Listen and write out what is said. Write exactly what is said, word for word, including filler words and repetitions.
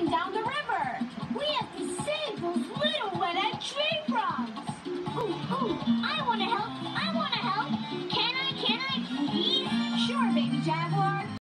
floating down the river. We have to save those little red-eyed tree frogs. Ooh, ooh, I want to help. I want to help.